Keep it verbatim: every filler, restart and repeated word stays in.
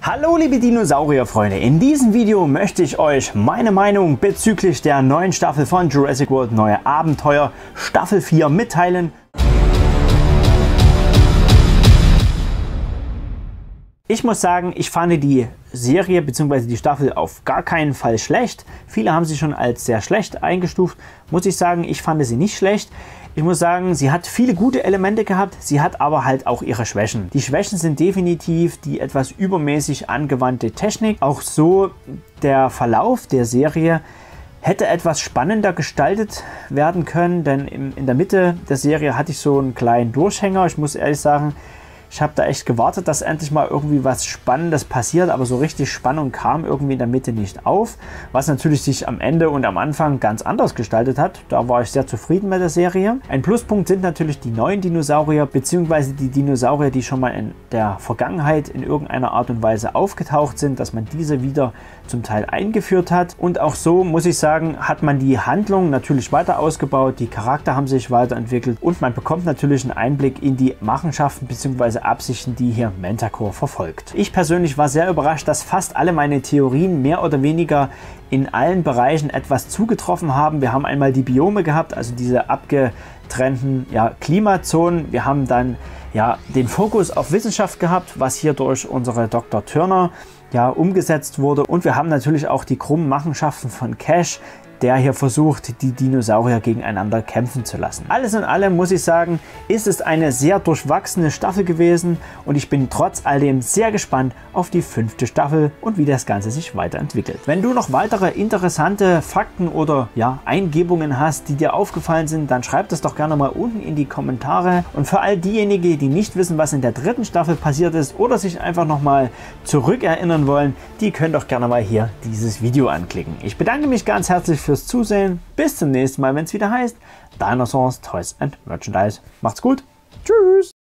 Hallo liebe Dinosaurierfreunde, in diesem Video möchte ich euch meine Meinung bezüglich der neuen Staffel von Jurassic World Neue Abenteuer Staffel vier mitteilen. Ich muss sagen, ich fand die Serie bzw. die Staffel auf gar keinen Fall schlecht. Viele haben sie schon als sehr schlecht eingestuft. Muss ich sagen, ich fand sie nicht schlecht. Ich muss sagen, sie hat viele gute Elemente gehabt, sie hat aber halt auch ihre Schwächen. Die Schwächen sind definitiv die etwas übermäßig angewandte Technik. Auch so der Verlauf der Serie hätte etwas spannender gestaltet werden können, denn in der Mitte der Serie hatte ich so einen kleinen Durchhänger. Ich muss ehrlich sagen, ich habe da echt gewartet, dass endlich mal irgendwie was Spannendes passiert, aber so richtig Spannung kam irgendwie in der Mitte nicht auf, was natürlich sich am Ende und am Anfang ganz anders gestaltet hat. Da war ich sehr zufrieden mit der Serie. Ein Pluspunkt sind natürlich die neuen Dinosaurier, beziehungsweise die Dinosaurier, die schon mal in der Vergangenheit in irgendeiner Art und Weise aufgetaucht sind, dass man diese wieder zum Teil eingeführt hat. Und auch so, muss ich sagen, hat man die Handlung natürlich weiter ausgebaut, die Charakter haben sich weiterentwickelt und man bekommt natürlich einen Einblick in die Machenschaften bzw. Absichten, die hier Manticore verfolgt. Ich persönlich war sehr überrascht, dass fast alle meine Theorien mehr oder weniger in allen Bereichen etwas zugetroffen haben. Wir haben einmal die Biome gehabt, also diese abgetrennten ja, Klimazonen. Wir haben dann ja, den Fokus auf Wissenschaft gehabt, was hier durch unsere Doktor Turner ja, umgesetzt wurde. Und wir haben natürlich auch die krummen Machenschaften von Cash, der hier versucht, die Dinosaurier gegeneinander kämpfen zu lassen. Alles in allem muss ich sagen, ist es eine sehr durchwachsene Staffel gewesen und ich bin trotz all dem sehr gespannt auf die fünfte Staffel und wie das Ganze sich weiterentwickelt. Wenn du noch weitere interessante Fakten oder ja, Eingebungen hast, die dir aufgefallen sind, dann schreib das doch gerne mal unten in die Kommentare. Und für all diejenigen, die nicht wissen, was in der dritten Staffel passiert ist oder sich einfach nochmal zurückerinnern wollen, die können doch gerne mal hier dieses Video anklicken. Ich bedanke mich ganz herzlich fürs Zusehen. Bis zum nächsten Mal, wenn es wieder heißt Dinosaurs, Toys and Merchandise. Macht's gut. Tschüss.